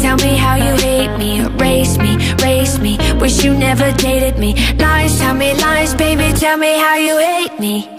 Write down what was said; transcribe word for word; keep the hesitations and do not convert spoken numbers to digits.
tell me how you hate me. Erase me, erase me, wish you never dated me. Lies, tell me lies, baby, tell me how you hate me.